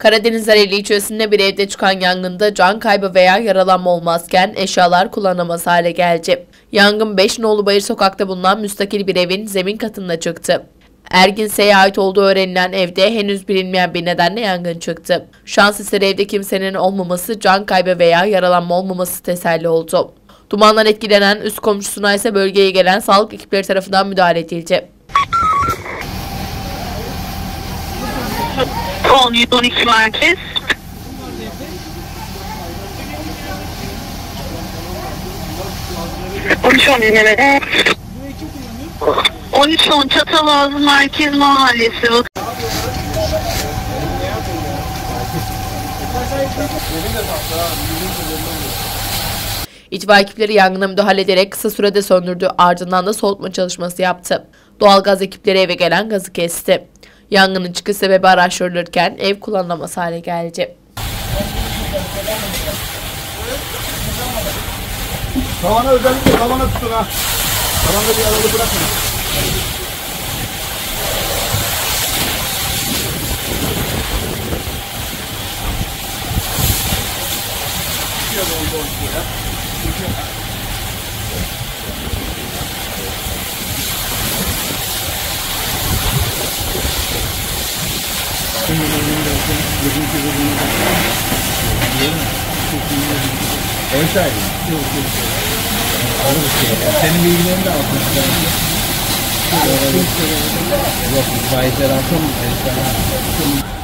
Karadeniz Ereğli ilçesinde bir evde çıkan yangında can kaybı veya yaralanma olmazken eşyalar kullanılamaz hale geldi. Yangın 5 Nolu Bayır sokakta bulunan müstakil bir evin zemin katında çıktı. Ergin S'ye ait olduğu öğrenilen evde henüz bilinmeyen bir nedenle yangın çıktı. Şans eseri evde kimsenin olmaması, can kaybı veya yaralanma olmaması teselli oldu. Dumandan etkilenen üst komşusuna ise bölgeye gelen sağlık ekipleri tarafından müdahale edildi. 12 merkez. 13-10 dinlemede. 13-10 Çatalazı Merkez Mahallesi. İtfaiye ekipleri yangına müdahale ederek kısa sürede söndürdü, ardından da soğutma çalışması yaptı. Doğalgaz ekipleri eve gelen gazı kesti. Yangının çıkış sebebi araştırılırken ev kullanılamaz hale geldi. Tavana özellikle tavana tutun ha. Tavanda bir aralık bırakmayın. Ev sahibi. Senin bilgilerini de almışlar. Yok, faizler alsam